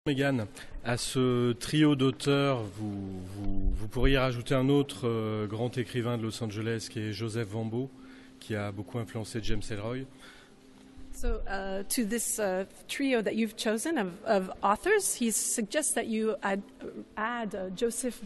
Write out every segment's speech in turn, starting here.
Megan, à ce trio d'auteurs, vous pourriez rajouter un autre grand écrivain de Los Angeles qui est Joseph Wambaugh, qui a beaucoup influencé James Ellroy. So to this trio that you've chosen of authors, he suggests that you add Joseph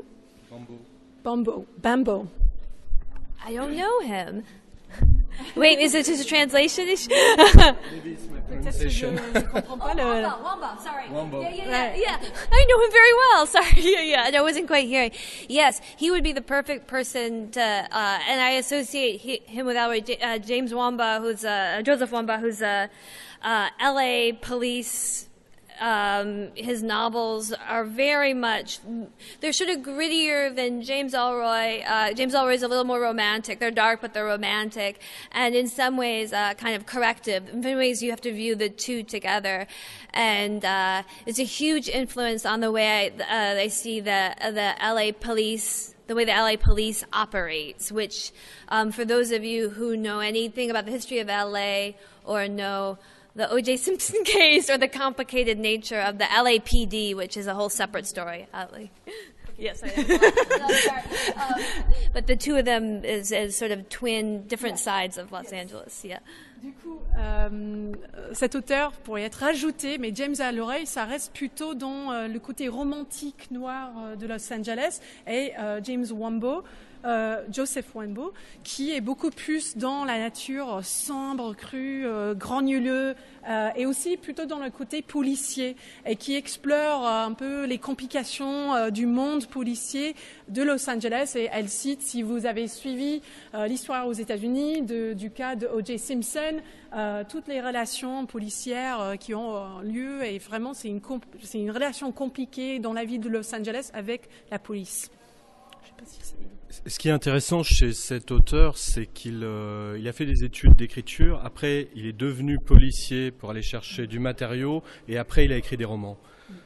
Bambo. I don't know him. Wait, is it just a translation issue? Maybe it's my pronunciation. Wamba, sorry. Wamba. Yeah. I know him very well. Sorry, yeah, I wasn't quite hearing. Yes, he would be the perfect person to, and I associate him with James Wamba, who's Joseph Wamba, who's a L.A. police. His novels are very much, they're sort of grittier than James Ellroy. James Ellroy's a little more romantic. They're dark, but they're romantic. And in some ways, kind of corrective. In many ways, you have to view the two together. And it's a huge influence on the way I see the LA police, the way the LA police operates, which for those of you who know anything about the history of LA or know the O.J. Simpson case or the complicated nature of the LAPD, which is a whole separate story. Yes, I am. But the two of them is sort of twin, different sides of Los Angeles. Yeah. Du coup, cet auteur pourrait être ajouté, mais James Ellroy, ça reste plutôt dans le côté romantique noir de Los Angeles, et James Wambaugh, Joseph Wambaugh, qui est beaucoup plus dans la nature sombre, crue, granuleux, et aussi plutôt dans le côté policier, et qui explore un peu les complications du monde policier de Los Angeles. Et elle cite, si vous avez suivi l'histoire aux États-Unis du cas de O.J. Simpson, toutes les relations policières qui ont lieu, et vraiment c'est une relation compliquée dans la vie de Los Angeles avec la police. Je sais pas si c'est... Ce qui est intéressant chez cet auteur, c'est qu'il a fait des études d'écriture. Après, il est devenu policier pour aller chercher du matériau, et après, il a écrit des romans.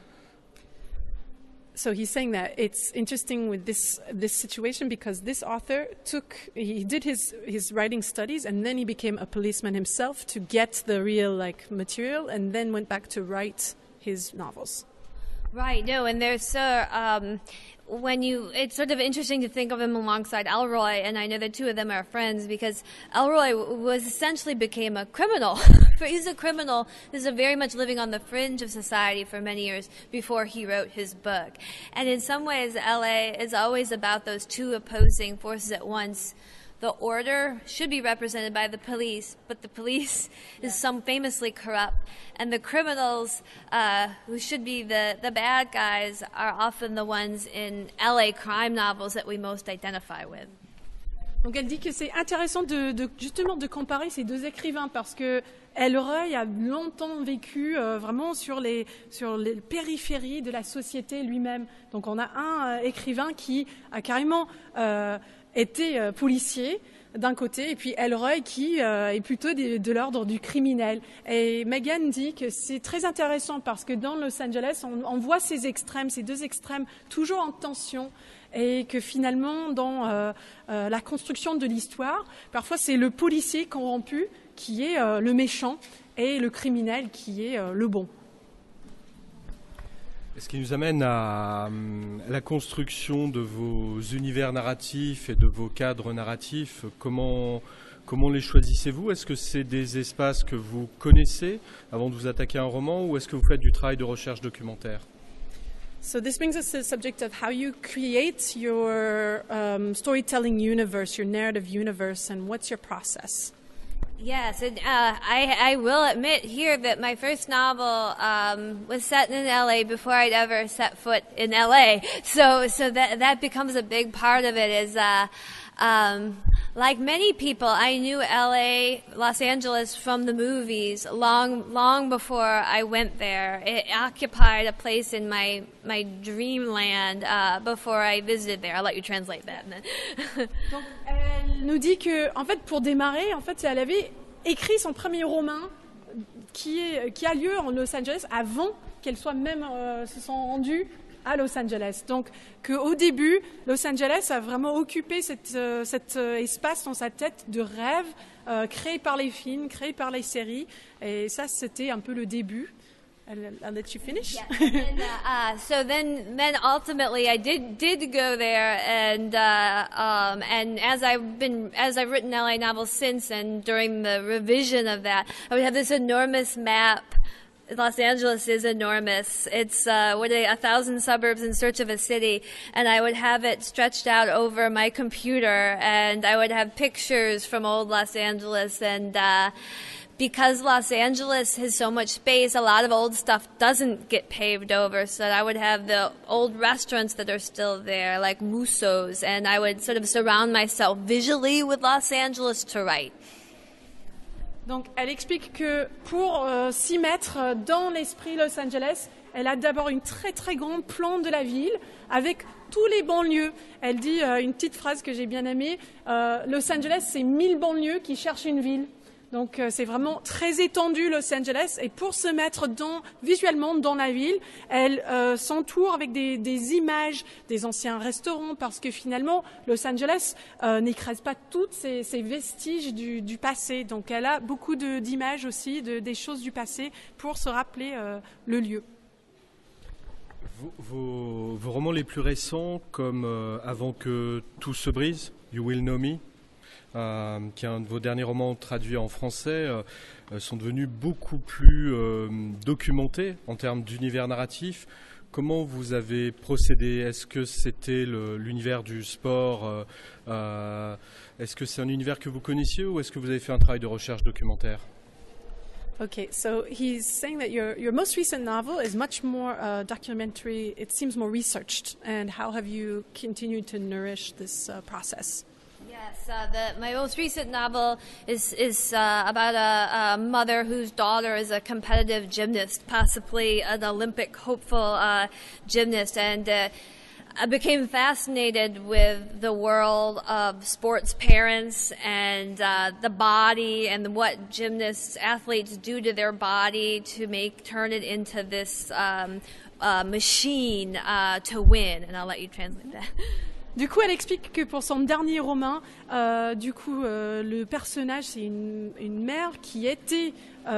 So he's saying that it's interesting with this situation because this author did his writing studies, and then he became a policeman himself to get the real material, and then went back to write his novels. Right, no, and there's it's sort of interesting to think of him alongside Ellroy, and I know the two of them are friends because Ellroy essentially became a criminal. He's a criminal. This is very much living on the fringe of society for many years before he wrote his book. And in some ways, LA is always about those two opposing forces at once. The order should be represented by the police, but the police is famously corrupt. And the criminals, who should be the bad guys, are often the ones in LA crime novels that we most identify with. Donc elle dit que c'est intéressant justement de comparer ces deux écrivains parce que Ellroy a longtemps vécu vraiment sur les périphéries de la société lui-même. Donc on a un écrivain qui a carrément été policier d'un côté, et puis Ellroy qui est plutôt de l'ordre du criminel. Et Megan dit que c'est très intéressant parce que dans Los Angeles, on voit ces deux extrêmes toujours en tension, et que finalement dans la construction de l'histoire, parfois c'est le policier corrompu qui est le méchant et le criminel qui est le bon. Ce qui nous amène à la construction de vos univers narratifs et de vos cadres narratifs. Comment les choisissez-vous? Est-ce que c'est des espaces que vous connaissez avant de vous attaquer à un roman, ou est-ce que vous faites du travail de recherche documentaire? So this brings us to the subject of how you create your storytelling universe, your narrative universe, and what's your process? Yes, and I will admit here that my first novel was set in LA before I'd ever set foot in LA. So that becomes a big part of it. Is like many people, I knew LA, Los Angeles from the movies long before I went there. It occupied a place in my dreamland before I visited there. I'll let you translate that. Donc, elle nous dit que, en fait, pour démarrer, en fait, elle avait écrit son premier roman qui a lieu en Los Angeles avant qu'elle soit même se sont rendues à Los Angeles. Donc, qu'au début, Los Angeles a vraiment occupé cet espace dans sa tête de rêve créé par les films, créé par les séries. Et ça, c'était un peu le début. I'll let you finish. Yeah. And, so then ultimately I did go there, and as I've written LA novels since, and during the revision of that, I would have this enormous map. Los Angeles is enormous. It's 1,000 suburbs in search of a city, and I would have it stretched out over my computer, and I would have pictures from old Los Angeles, and because Los Angeles has so much space, a lot of old stuff doesn't get paved over, so I would have the old restaurants that are still there, like Musso's, and I would sort of surround myself visually with Los Angeles to write. Donc, elle explique que pour s'y mettre dans l'esprit Los Angeles, elle a d'abord une très très grande plan de la ville avec tous les banlieues. Elle dit une petite phrase que j'ai bien aimée, Los Angeles, c'est 1000 banlieues qui cherchent une ville. Donc c'est vraiment très étendu Los Angeles, et pour se mettre visuellement dans la ville, elle s'entoure avec des images des anciens restaurants, parce que finalement Los Angeles n'écrase pas toutes ces vestiges du passé. Donc elle a beaucoup d'images aussi, des choses du passé pour se rappeler le lieu. Vos romans les plus récents, comme Avant que tout se brise, You Will Know Me, qui est un de vos derniers romans traduits en français, sont devenus beaucoup plus documentés en termes d'univers narratif. Comment vous avez procédé? Est-ce que c'était l'univers du sport? Est-ce que c'est un univers que vous connaissiez, ou est-ce que vous avez fait un travail de recherche documentaire? Okay, so he's saying that your most recent novel is much more documentary. It seems more researched. And how have you continued to nourish this process? Yes, my most recent novel is about a mother whose daughter is a competitive gymnast, possibly an Olympic hopeful gymnast, and I became fascinated with the world of sports parents and the body, and what athletes do to their body to turn it into this machine to win. And I'll let you translate that. Du coup, elle explique que pour son dernier roman, le personnage, c'est une mère qui était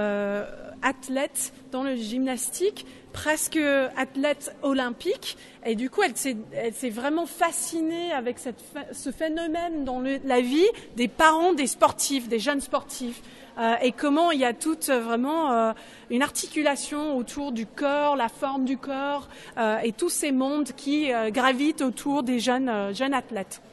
athlète dans le gymnastique, presque athlète olympique, et du coup, elle s'est vraiment fascinée avec ce phénomène dans la vie des parents des sportifs, des jeunes sportifs, et comment il y a toute vraiment une articulation autour du corps, la forme du corps, et tous ces mondes qui gravitent autour des jeunes athlètes.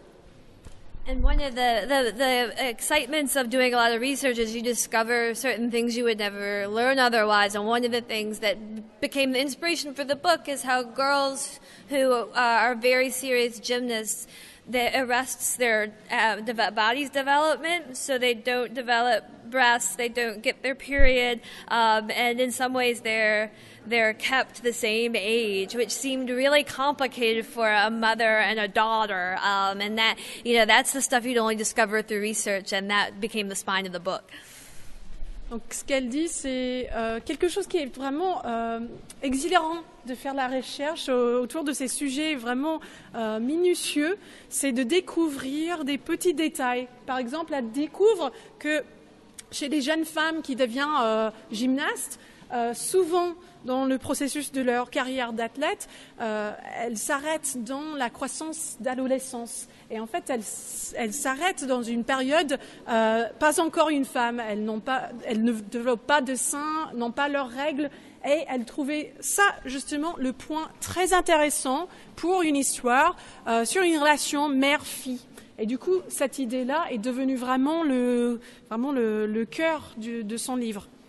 And one of the excitements of doing a lot of research is you discover certain things you would never learn otherwise. And one of the things that became the inspiration for the book is how girls who are very serious gymnasts, that arrests their body's development, so they don't develop breasts, they don't get their period, and in some ways they're kept the same age, which seemed really complicated for a mother and a daughter, and that's the stuff you'd only discover through research, and that became the spine of the book. Donc, ce qu'elle dit, c'est quelque chose qui est vraiment exhilarant de faire la recherche autour de ces sujets vraiment minutieux. C'est de découvrir des petits détails. Par exemple, elle découvre que chez les jeunes femmes qui deviennent gymnastes, souvent dans le processus de leur carrière d'athlète, elles s'arrêtent dans la croissance d'adolescence. Et en fait, elles s'arrêtent dans une période, pas encore une femme, elles ne développent pas de seins, n'ont pas leurs règles, et elles trouvaient ça justement le point très intéressant pour une histoire sur une relation mère-fille. Et du coup, cette idée-là est devenue vraiment le cœur de son livre.